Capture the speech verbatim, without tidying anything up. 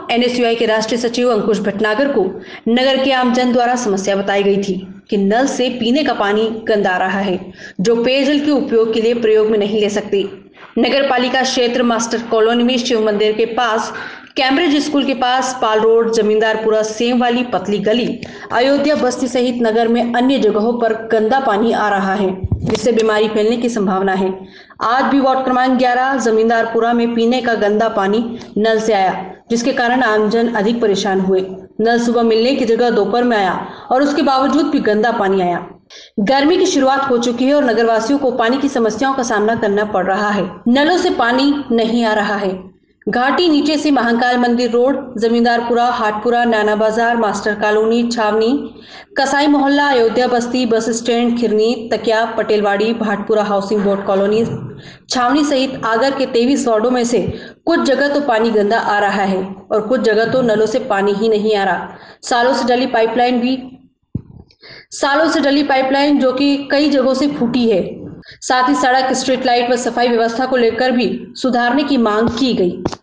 N S U आई के राष्ट्रीय सचिव अंकुश भटनागर को नगर के आमजन द्वारा समस्या बताई गई थी कि नल से पीने का पानी गंदा आ रहा है, जो पेयजल के उपयोग के लिए प्रयोग में नहीं ले सकते। नगर पालिका क्षेत्र मास्टर कॉलोनी में शिव मंदिर के पास, कैम्ब्रिज स्कूल के पास, पाल रोड, जमींदारपुरा, सेम वाली पतली गली, अयोध्या बस्ती सहित नगर में अन्य जगहों पर गंदा पानी आ रहा है, जिससे बीमारी फैलने की संभावना है। आज भी वार्ड क्रमांक ग्यारह जमींदारपुरा में पीने का गंदा पानी नल से आया, जिसके कारण आमजन अधिक परेशान हुए। नल सुबह मिलने की जगह दोपहर में आया और उसके बावजूद भी गंदा पानी आया। गर्मी की शुरुआत हो चुकी है और नगरवासियों को पानी की समस्याओं का सामना करना पड़ रहा है। नलों से पानी नहीं आ रहा है। घाटी नीचे से महाकाल मंदिर रोड, जमींदारपुरा, हाटपुरा, नाना बाजार, मास्टर कॉलोनी, छावनी, कसाई मोहल्ला, अयोध्या बस्ती, बस stand, Khirni, Takiya, Patelwadi, Bhatpura housing board colony, Chhawni सहित आगर के तेईस वार्डों में से कुछ जगह तो पानी गंदा आ रहा है और कुछ जगह तो नलों से पानी ही नहीं आ रहा। सालों से डली पाइपलाइन भी सालों से डली पाइपलाइन जो कि कई जगहों से फूटी है। साथ ही सड़क, स्ट्रीट लाइट व सफाई व्यवस्था को लेकर भी सुधारने की मांग की गई।